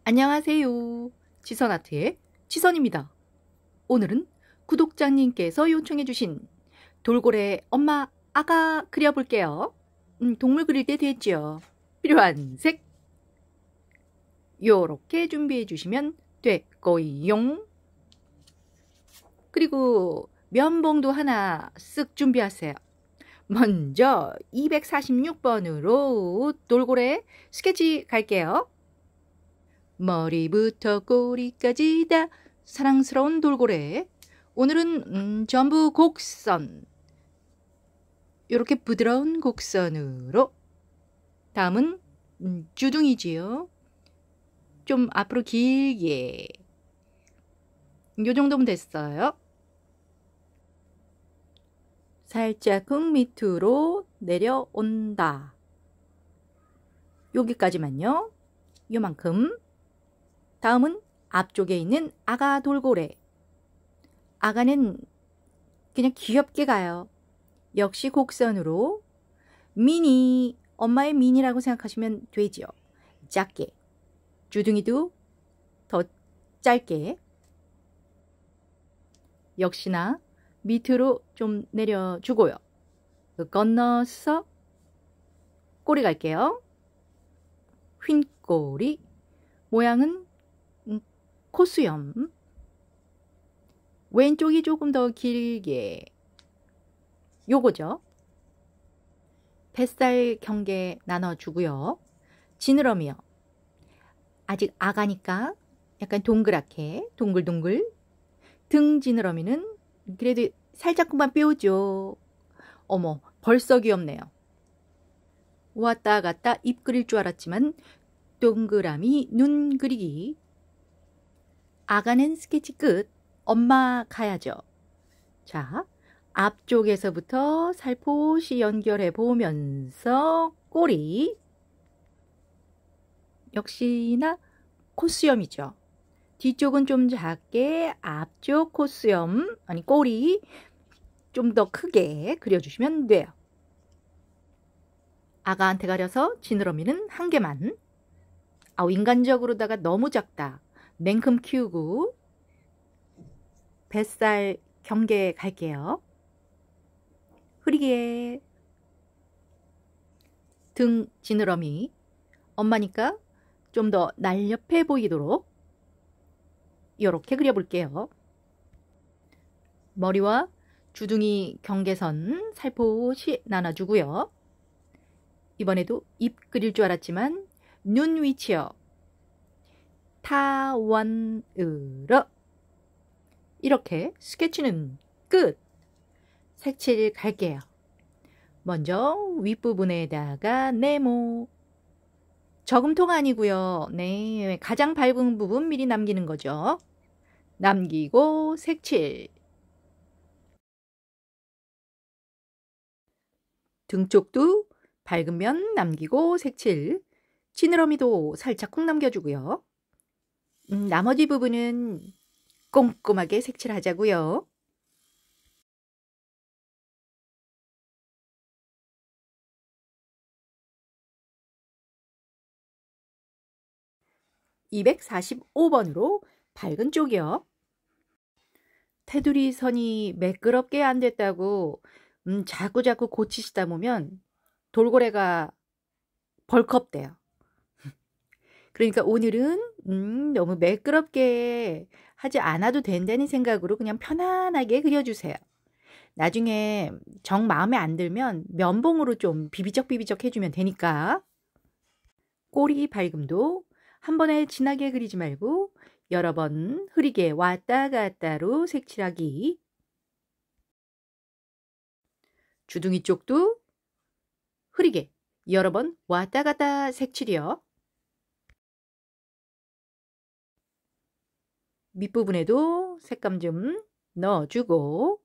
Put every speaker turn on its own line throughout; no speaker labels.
안녕하세요. 지선아트의 지선입니다. 오늘은 구독자님께서 요청해주신 돌고래 엄마 아가 그려볼게요. 동물 그릴 때 됐죠. 필요한 색 요렇게 준비해 주시면 됐고요. 그리고 면봉도 하나 쓱 준비하세요. 먼저 246번으로 돌고래 스케치 갈게요. 머리부터 꼬리까지 다 사랑스러운 돌고래. 오늘은 전부 곡선. 이렇게 부드러운 곡선으로. 다음은 주둥이지요. 좀 앞으로 길게. 요 정도면 됐어요. 살짝 밑으로 내려온다. 여기까지만요. 요만큼. 다음은 앞쪽에 있는 아가 돌고래. 아가는 그냥 귀엽게 가요. 역시 곡선으로. 미니, 엄마의 미니라고 생각하시면 되죠. 작게. 주둥이도 더 짧게. 역시나 밑으로 좀 내려주고요. 건너서 꼬리 갈게요. 휜 꼬리. 모양은 코수염. 왼쪽이 조금 더 길게. 요거죠. 뱃살 경계 나눠주고요. 지느러미요. 아직 아가니까 약간 동그랗게 동글동글. 등 지느러미는 그래도 살짝만 뼈죠. 어머, 벌써 귀엽네요. 왔다 갔다 입 그릴 줄 알았지만 동그라미 눈 그리기. 아가는 스케치 끝. 엄마 가야죠. 자, 앞쪽에서부터 살포시 연결해 보면서 꼬리. 역시나 코수염이죠. 뒤쪽은 좀 작게, 앞쪽 코수염, 아니 꼬리 좀 더 크게 그려주시면 돼요. 아가한테 가려서 지느러미는 한 개만. 인간적으로다가 너무 작다. 냉큼 키우고. 뱃살 경계 갈게요. 흐리게. 등 지느러미. 엄마니까 좀 더 날렵해 보이도록 이렇게 그려볼게요. 머리와 주둥이 경계선 살포시 나눠주고요. 이번에도 입 그릴 줄 알았지만 눈 위치요. 타원으로. 이렇게 스케치는 끝. 색칠 갈게요. 먼저 윗부분에다가 네모. 저금통 아니고요. 네, 가장 밝은 부분 미리 남기는 거죠. 남기고 색칠. 등 쪽도 밝은 면 남기고 색칠. 지느러미도 살짝 쿵 남겨주고요. 나머지 부분은 꼼꼼하게 색칠하자고요. (245번으로) 밝은 쪽이요. 테두리 선이 매끄럽게 안 됐다고 자꾸자꾸 고치시다 보면 돌고래가 벌컥돼요. 그러니까 오늘은 너무 매끄럽게 하지 않아도 된다는 생각으로 그냥 편안하게 그려주세요. 나중에 정 마음에 안 들면 면봉으로 좀 비비적 해주면 되니까. 꼬리 밝음도 한 번에 진하게 그리지 말고 여러 번 흐리게 왔다 갔다로 색칠하기. 주둥이 쪽도 흐리게 여러 번 왔다 갔다 색칠이요. 밑부분에도 색감 좀 넣어주고.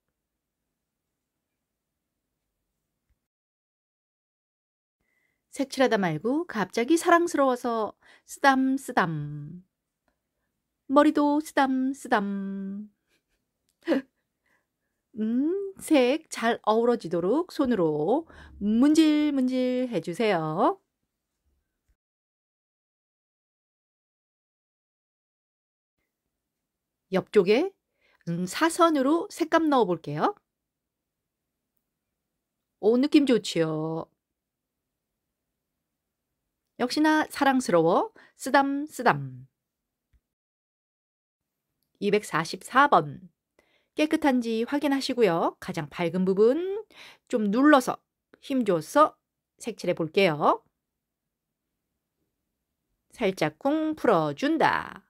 색칠하다 말고 갑자기 사랑스러워서 쓰담쓰담. 머리도 쓰담쓰담. 색 잘 어우러지도록 손으로 문질문질 해주세요. 옆쪽에 사선으로 색감 넣어 볼게요. 오, 느낌 좋지요. 역시나 사랑스러워 쓰담쓰담. 244번. 깨끗한지 확인하시고요. 가장 밝은 부분 좀 눌러서 힘줘서 색칠해 볼게요. 살짝쿵 풀어준다.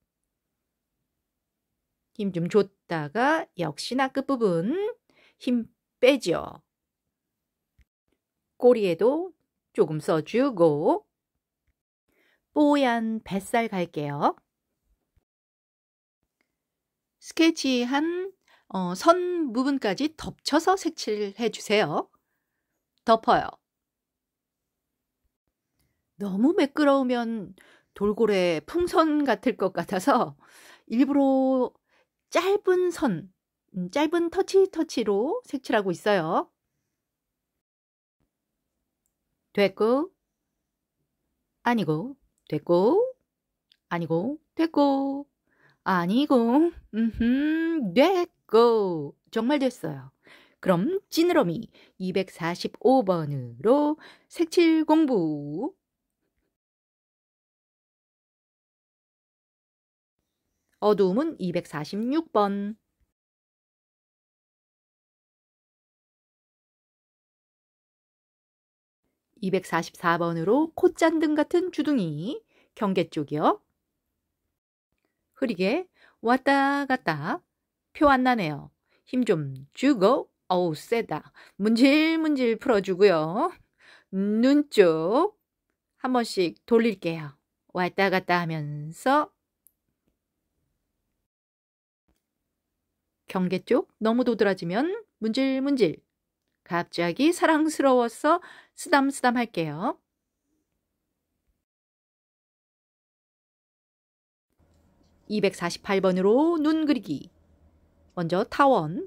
힘 좀 줬다가 역시나 끝부분 힘 빼죠. 꼬리에도 조금 써주고 뽀얀 뱃살 갈게요. 스케치한 선 부분까지 덮쳐서 색칠해 주세요. 덮어요. 너무 매끄러우면 돌고래 풍선 같을 것 같아서 일부러 짧은 선, 짧은 터치로 색칠하고 있어요. 됐고, 아니고, 됐고, 아니고, 됐고, 아니고, 됐고. 정말 됐어요. 그럼 지느러미 245번으로 색칠 공부. 어두움은 246번. 244번으로 콧잔등 같은 주둥이, 경계 쪽이요. 흐리게 왔다 갔다. 표 안 나네요. 힘 좀 주고, 어우 세다. 문질문질 풀어주고요. 눈 쪽 한 번씩 돌릴게요. 왔다 갔다 하면서 경계 쪽 너무 도드라지면 문질문질. 갑자기 사랑스러워서 쓰담쓰담 할게요. 248번으로 눈 그리기. 먼저 타원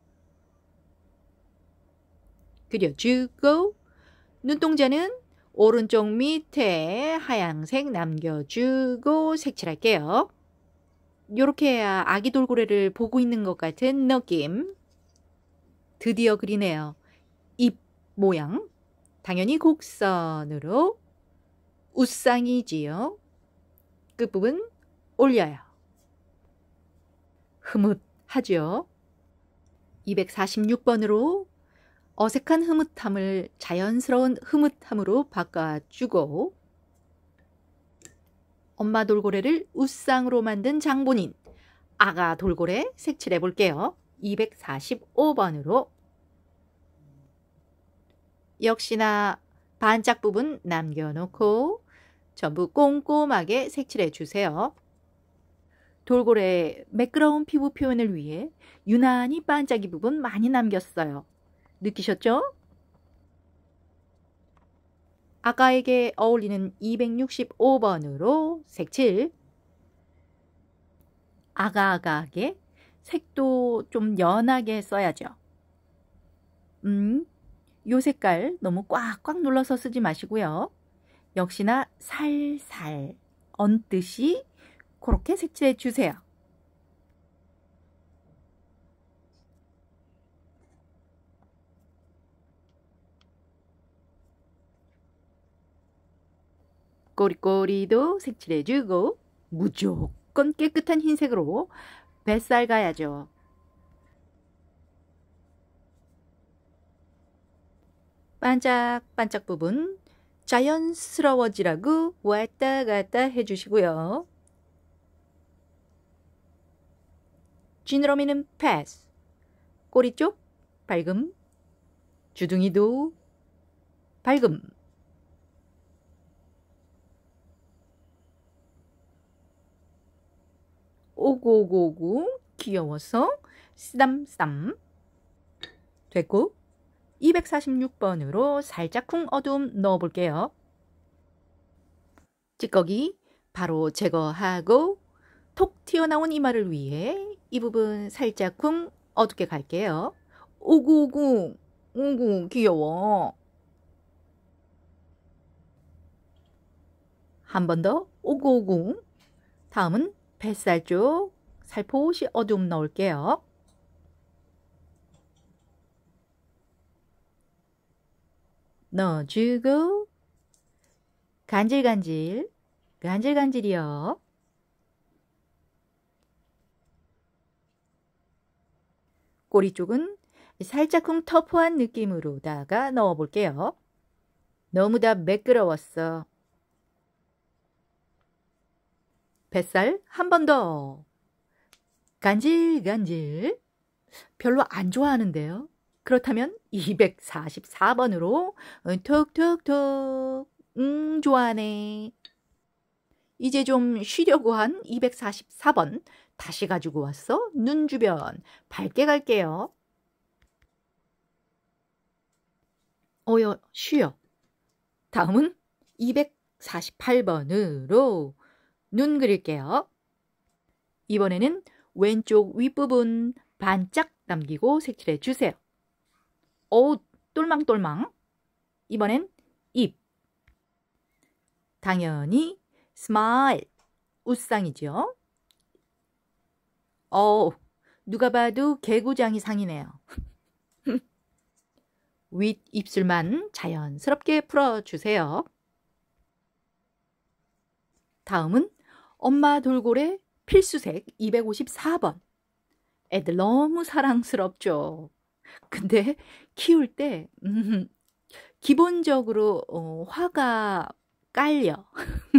그려주고 눈동자는 오른쪽 밑에 하얀색 남겨주고 색칠할게요. 이렇게 해야 아기 돌고래를 보고 있는 것 같은 느낌. 드디어 그리네요. 입 모양 당연히 곡선으로 우쌍이지요. 끝부분 올려요. 흐뭇하죠. 246번으로 어색한 흐뭇함을 자연스러운 흐뭇함으로 바꿔주고 엄마 돌고래를 우쌍으로 만든 장본인 아가 돌고래 색칠해 볼게요. 245번으로 역시나 반짝 부분 남겨놓고 전부 꼼꼼하게 색칠해 주세요. 돌고래 매끄러운 피부 표현을 위해 유난히 반짝이 부분 많이 남겼어요. 느끼셨죠? 아가에게 어울리는 265번으로 색칠. 아가아가하게 색도 좀 연하게 써야죠. 요 색깔 너무 꽉꽉 눌러서 쓰지 마시고요. 역시나 살살 얹듯이 그렇게 색칠해 주세요. 꼬리꼬리도 색칠해주고 무조건 깨끗한 흰색으로 뱃살 가야죠. 반짝반짝 부분 자연스러워지라고 왔다 갔다 해주시고요. 지느러미는 패스. 꼬리 쪽 밝음. 주둥이도 밝음. 오고오고 귀여워서 쓰담쓰담. 됐고 246번으로 살짝쿵 어두움 넣어볼게요. 찌꺼기 바로 제거하고 톡 튀어나온 이마를 위해 이 부분 살짝쿵 어둡게 갈게요. 오구오구 오구 귀여워. 한 번 더 오구오구. 다음은 뱃살 쪽 살포시 어둠 넣을게요. 넣어주고 간질간질 간질간질이요. 꼬리 쪽은 살짝쿵 터프한 느낌으로다가 넣어볼게요. 너무 다 매끄러웠어. 뱃살 한 번 더. 간질간질. 별로 안 좋아하는데요. 그렇다면 244번으로 톡톡톡. 좋아하네. 이제 좀 쉬려고 한 244번 다시 가지고 왔어. 눈 주변 밝게 갈게요. 쉬어. 다음은 248번으로 눈 그릴게요. 이번에는 왼쪽 윗부분 반짝 남기고 색칠해 주세요. 똘망똘망. 이번엔 입. 당연히 스마일. 웃상이죠. 누가 봐도 개구장이 상이네요. 윗 입술만 자연스럽게 풀어주세요. 다음은 엄마 돌고래 필수색 254번. 애들 너무 사랑스럽죠. 근데 키울 때 기본적으로 화가 깔려.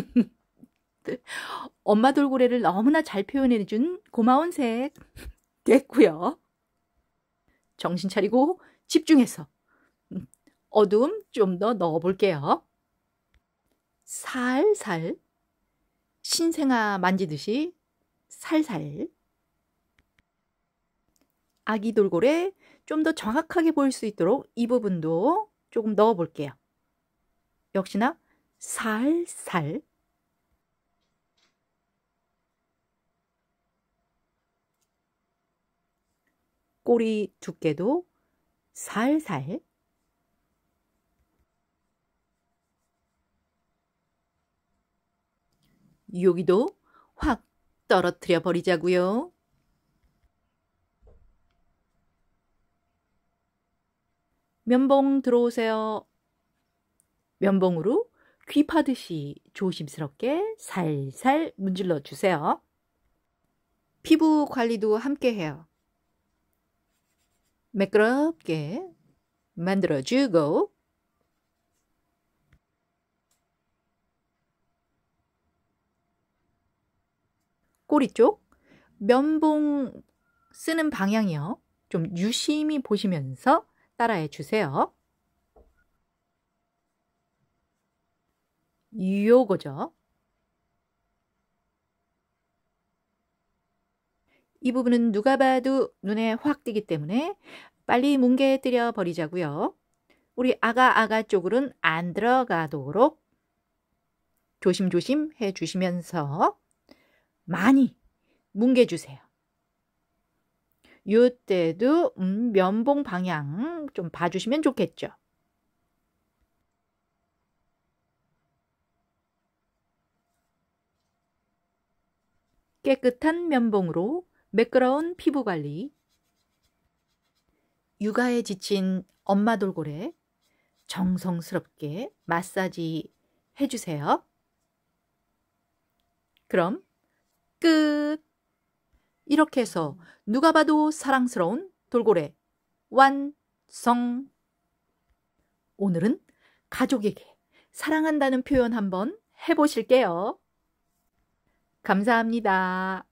엄마 돌고래를 너무나 잘 표현해준 고마운 색 됐고요. 정신 차리고 집중해서 어두움 좀 더 넣어볼게요. 살살 신생아 만지듯이 살살. 아기 돌고래 좀 더 정확하게 보일 수 있도록 이 부분도 조금 넣어볼게요. 역시나 살살. 꼬리 두께도 살살. 여기도 확 떨어뜨려 버리자고요. 면봉 들어오세요. 면봉으로 귀 파듯이 조심스럽게 살살 문질러 주세요. 피부 관리도 함께 해요. 매끄럽게 만들어주고 꼬리 쪽 면봉 쓰는 방향이요. 좀 유심히 보시면서 따라해 주세요. 요거죠. 이 부분은 누가 봐도 눈에 확 띄기 때문에 빨리 뭉개뜨려 버리자고요. 우리 아가 쪽으로는 안 들어가도록 조심조심 해주시면서 많이 뭉개주세요. 이때도 면봉 방향 좀 봐주시면 좋겠죠. 깨끗한 면봉으로 매끄러운 피부 관리. 육아에 지친 엄마 돌고래 정성스럽게 마사지 해주세요. 그럼 끝! 이렇게 해서 누가 봐도 사랑스러운 돌고래 완성! 오늘은 가족에게 사랑한다는 표현 한번 해보실게요. 감사합니다.